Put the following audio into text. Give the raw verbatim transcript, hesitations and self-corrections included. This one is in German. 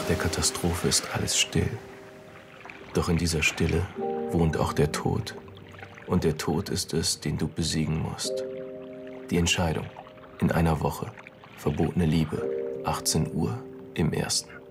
der Katastrophe ist alles still. Doch in dieser Stille wohnt auch der Tod. Und der Tod ist es, den du besiegen musst. Die Entscheidung. In einer Woche. Verbotene Liebe. achtzehn Uhr im Ersten.